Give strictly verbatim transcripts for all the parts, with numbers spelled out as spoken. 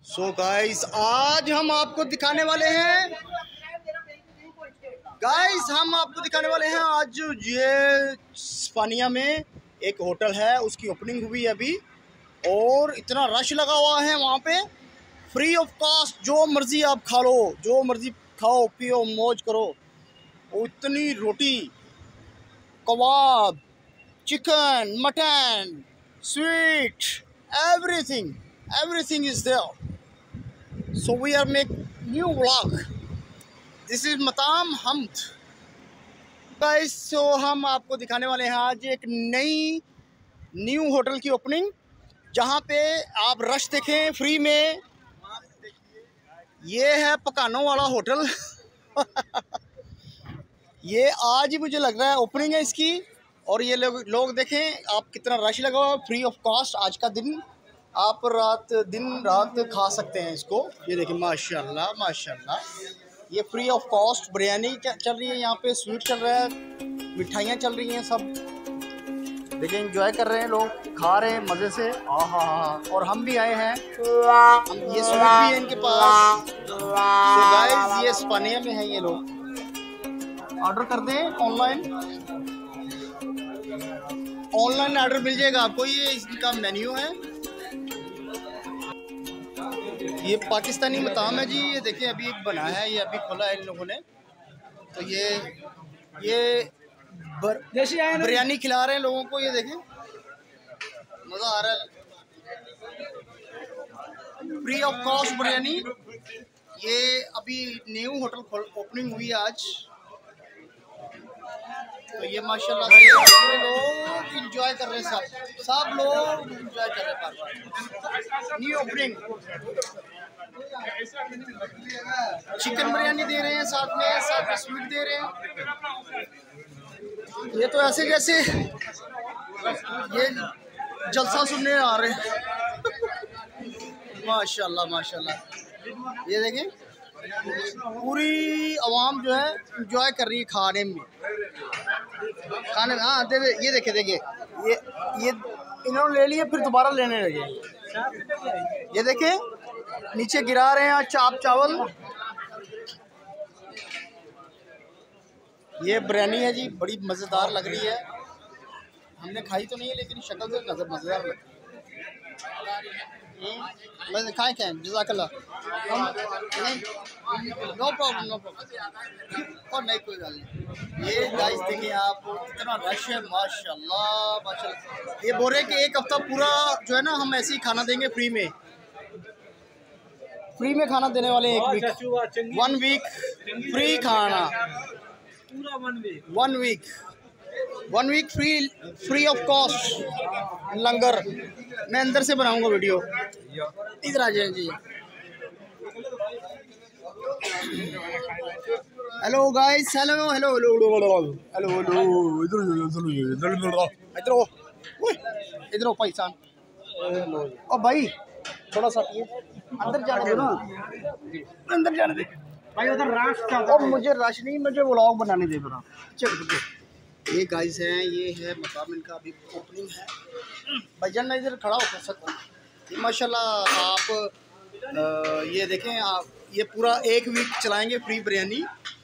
So guys आज हम आपको दिखाने वाले हैं गाइस हम आपको दिखाने वाले हैं आज ये स्पानिया में एक होटल है, उसकी ओपनिंग हुई अभी और इतना रश लगा हुआ है वहाँ पे। फ्री ऑफ कॉस्ट जो मर्ज़ी आप खा लो, जो मर्ज़ी खाओ पियो मौज करो। और इतनी रोटी, कबाब, chicken, mutton, sweet, everything everything is there. So we are make new vlog. This is मताम हमद गाइस। सो हम आपको दिखाने वाले हैं आज एक नई न्यू होटल की ओपनिंग, जहाँ पे आप रश देखें फ्री में। ये है पकानों वाला होटल ये आज ही मुझे लग रहा है ओपनिंग है इसकी। और ये लोग लोग देखें आप कितना रश लगा हुआ, फ्री ऑफ कॉस्ट। आज का दिन आप रात दिन रात खा सकते हैं इसको। ये देखिए माशाल्लाह माशाल्लाह, ये फ्री ऑफ कॉस्ट बिरयानी चल रही है यहाँ पे, स्वीट चल रहा है, मिठाइयाँ चल रही हैं, सब देखिए एंजॉय कर रहे हैं लोग, खा रहे हैं मज़े से। हाँ हाँ हाँ, और हम भी आए हैं, हम ये स्वीट भी है इनके पास। तो गाइस ये स्पानिया में है, ये लोग ऑर्डर कर दें ऑनलाइन, ऑनलाइन ऑर्डर मिल जाएगा आपको। ये इसका मेन्यू है, ये पाकिस्तानी मताम है जी। ये देखिए अभी एक बना है, ये अभी खोला है इन लोगों ने। तो ये ये बिरयानी खिला रहे हैं लोगों को, ये देखें मज़ा आ रहा है। फ्री ऑफ कॉस्ट बिरयानी, ये अभी न्यू होटल ओपनिंग हुई आज। तो ये माशाल्लाह से लोग इंजॉय कर रहे हैं, सब सब लोग इंजॉय कर रहे हैं। न्यू ओपनिंग चिकन बिरयानी दे रहे हैं, साथ में साथ में स्वीट दे रहे हैं। ये तो ऐसे जैसे ये जलसा सुनने आ रहे हैं माशाल्लाह माशाल्लाह। ये देखें पूरी आवाम जो है इंजॉय कर रही है खाने में, खाने में। हाँ दे, ये देखे देखिए ये ये इन्होंने ले लिए फिर दोबारा लेने लगे। ये देखें नीचे गिरा रहे हैं चाप चावल। ये बिरयानी है जी, बड़ी मज़ेदार लग रही है। हमने खाई तो नहीं है लेकिन शक्ल से नजर मज़ेदार लग रही है। खाए क्या जज़ाकल्लाह, नो प्रॉब्लम नो प्रॉब्लम। और नहीं कोई गल नहीं। ये गाइस देखिए आप कितना रश है माशाल्लाह माशाल्लाह। ये बोल रहे कि एक हफ्ता पूरा जो है ना हम ऐसे ही खाना देंगे फ्री में, फ्री में खाना देने वाले। एक वीक वन वीक फ्री खाना, पूरा one week one week one week free free of cost लंगर। मैं अंदर से बनाऊंगा वीडियो, इधर आ जाए जी। Hello guys, hello hello hello hello hello इधर इधर इधर भाई साहब। ओ भाई थोड़ा सा अंदर जाने दो ना, अंदर जाने दे भाई, उधर रश चल। और मुझे रश नहीं, मुझे व्लॉग बनाने दे जरा। चल ये गाइस हैं, ये है मकाम इनका, अभी ओपनिंग है। भाईजान मैं इधर खड़ा होकर सकता हूँ। ये माशाल्लाह आप आ, ये देखें आप, ये पूरा एक वीक चलाएंगे फ्री बिरयानी।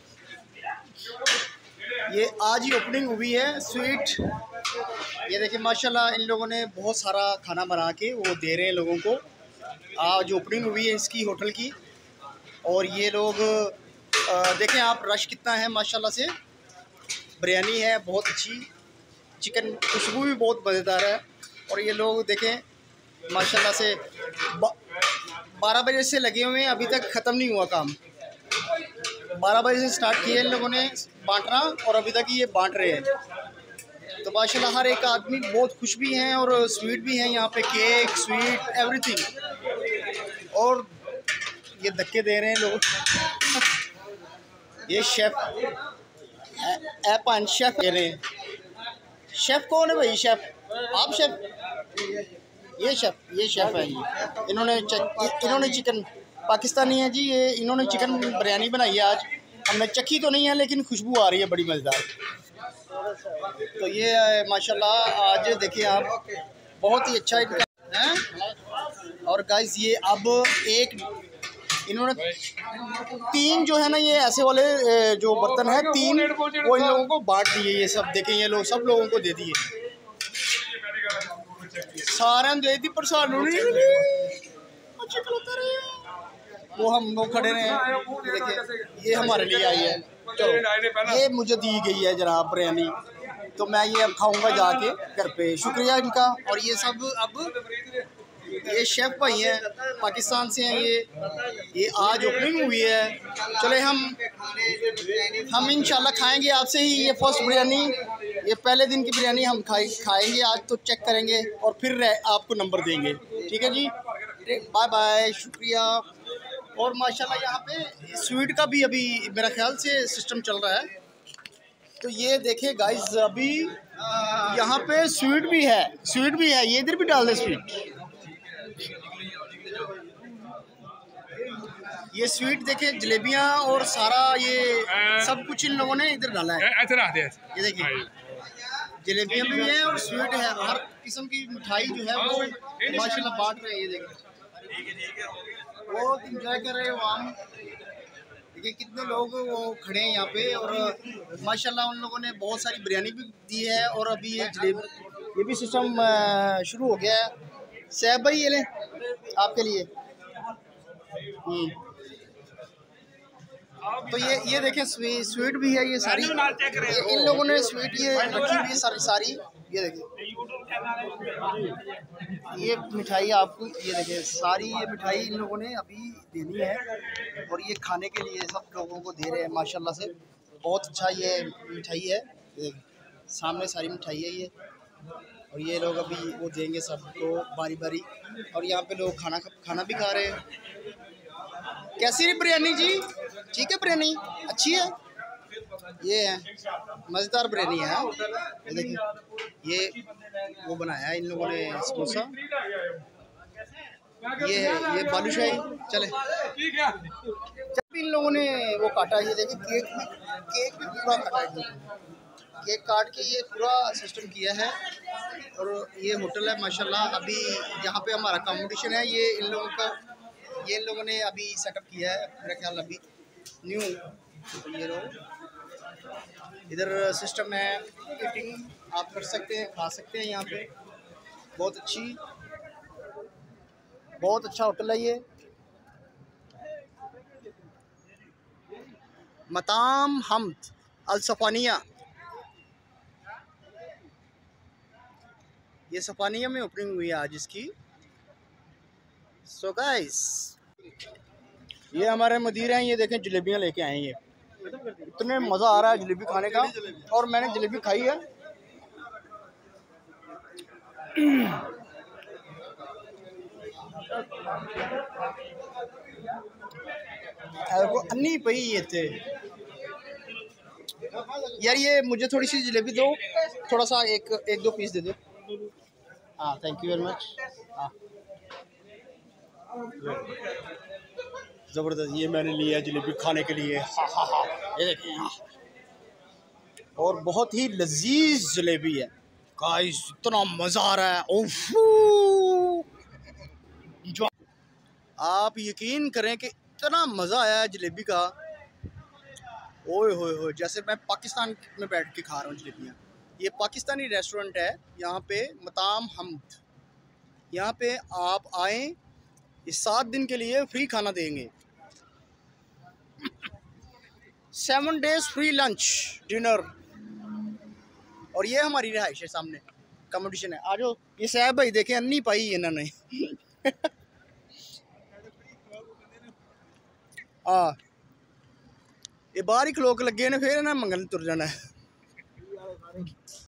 ये आज ही ओपनिंग हुई है स्वीट। ये देखें माशाल्लाह इन लोगों ने बहुत सारा खाना बना के वो दे रहे हैं लोगों को। आज ओपनिंग हुई है इसकी होटल की। और ये लोग आ, देखें आप रश कितना है माशाल्लाह से। बिरयानी है बहुत अच्छी, चिकन खुशबू भी बहुत मज़ेदार है। और ये लोग देखें माशाल्लाह से बारह बजे से लगे हुए हैं, अभी तक ख़त्म नहीं हुआ काम। बारह बजे से स्टार्ट किया इन लोगों ने बांटना और अभी तक ये बांट रहे हैं। तो माशाल्लाह हर एक आदमी बहुत खुश भी हैं और स्वीट भी हैं यहाँ पे, केक स्वीट एवरीथिंग। और ये धक्के दे रहे हैं लोग। ये शेफ़ एपन शेफ कह रहे हैं। शेफ़ कौन है भाई? शेफ़ आप शेफ़? ये शेफ़ ये शेफ़ है ये। इन्होंने इन्होंने चिकन, पाकिस्तानी है जी ये, इन्होंने चिकन बिरयानी बनाई है आज। हमने चखी तो नहीं है लेकिन खुशबू आ रही है बड़ी मज़ेदार। तो ये माशाल्लाह आज देखिए आप बहुत ही अच्छा इनका है। और गाइस ये अब एक इन्होंने तीन जो है ना ये ऐसे वाले जो बर्तन है तीन वो इन लोगों को बांट दिए। ये सब देखें ये लोग सब लोगों को दे दिए, सारे दे दी पर सानू नहीं वो हम लोग खड़े रहे। देखिए ये हमारे लिए आई है, चलो ये मुझे दी गई है जनाब बिरयानी, तो मैं ये अब खाऊंगा जाके घर पे। शुक्रिया इनका। और ये सब अब ये शेफ भाई हैं पाकिस्तान से हैं, ये ये आज ओपनिंग हुई है। चले हम हम इंशाल्लाह खाएंगे आपसे ही ये फर्स्ट बिरयानी, ये पहले दिन की बिरयानी हम खाए खाएंगे आज, तो चेक करेंगे और फिर आपको नंबर देंगे। ठीक है जी, बाय बाय, शुक्रिया। और माशाल्लाह यहाँ पे स्वीट का भी अभी मेरा ख्याल से सिस्टम चल रहा है। तो ये देखिए गाइस अभी यहाँ पे स्वीट भी है, स्वीट भी है, ये इधर भी डाल दे स्वीट। ये स्वीट देखिए जलेबियाँ और सारा ये सब कुछ इन लोगों ने इधर डाला है। ये देखिए जलेबियाँ भी हैं और स्वीट है, हर किस्म की मिठाई जो है वो माशाल्लाह बांट रहे हैं। ये देखिए बहुत इंजॉय कर रहे हो हम, देखिए कितने लोग वो खड़े हैं यहाँ पे। और माशाल्लाह उन लोगों ने बहुत सारी बिरयानी भी दी है और अभी ये जलेबी ये भी सिस्टम शुरू हो गया है। सैफ भाई ये लें आपके लिए। तो ये ये देखें स्वी, स्वीट भी है, ये सारी ये इन लोगों ने स्वीट ये रखी हुई है सारी सारी। ये देखिए ये मिठाई आपको, ये देखिए सारी ये मिठाई इन लोगों ने अभी देनी है और ये खाने के लिए सब लोगों को दे रहे हैं माशाल्लाह से। बहुत अच्छा ये मिठाई है, ये सामने सारी मिठाई है ये, और ये लोग अभी वो देंगे सबको बारी बारी। और यहाँ पे लोग खाना खाना भी खा रहे हैं। कैसी है बिरयानी जी? ठीक है बिरयानी अच्छी है, ये है मज़ेदार बिरयानी है। ये देखिए ये वो बनाया है इन लोगों ने समोसा, ये है ये बालूशाही। चले जब इन लोगों ने वो काटा, ये देखिए केक भी केक भी पूरा काटा है, केक काट के ये पूरा सिस्टम किया है। और ये होटल है माशाल्लाह, अभी यहाँ पे हमारा कंपटीशन है, ये इन लोगों का ये इन लोगों ने अभी सेटअप किया है मेरा ख्याल अभी न्यू। ये लोग इधर सिस्टम है, ईटिंग आप कर सकते हैं, खा सकते हैं यहाँ पे। बहुत अच्छी बहुत अच्छा होटल है ये मताम हमद अल सफानिया। ये सफानिया में ओपनिंग हुई है आज इसकी। सो गाइस ये हमारे मदीर हैं, ये देखें जलेबियाँ लेके आए हैं। ये इतने मज़ा आ रहा है जलेबी खाने का, और मैंने जलेबी खाई है। अन्नी पई ये थे यार, ये मुझे थोड़ी सी जलेबी दो, थोड़ा सा एक एक दो पीस दे दो। हाँ थैंक यू वेरी मच। हाँ ज़बरदस्त, ये मैंने लिया जलेबी खाने के लिए। हाँ हाँ हाँ ये देखिए हाँ, और बहुत ही लजीज जलेबी है गाइस, इतना मज़ा आ रहा है। ओह जो आप यकीन करें कि इतना मज़ा आया है जलेबी का, ओए होए होए, जैसे मैं पाकिस्तान में बैठ के खा रहा हूँ जलेबियाँ। ये पाकिस्तानी रेस्टोरेंट है यहाँ पे मताम हमद, यहाँ पे आप आएँ, इस सात दिन के लिए फ्री खाना देंगे, seven days free lunch dinner. और ये हमारी रिहाइश है, सामने कंपटीशन है। आ जाओ, ये साहब भाई देखें अन्नी पाई इन्होंने। हाँ ये बाहर ही खलोक लगे ने, फिर इन्हें मंगन तुर जाना है।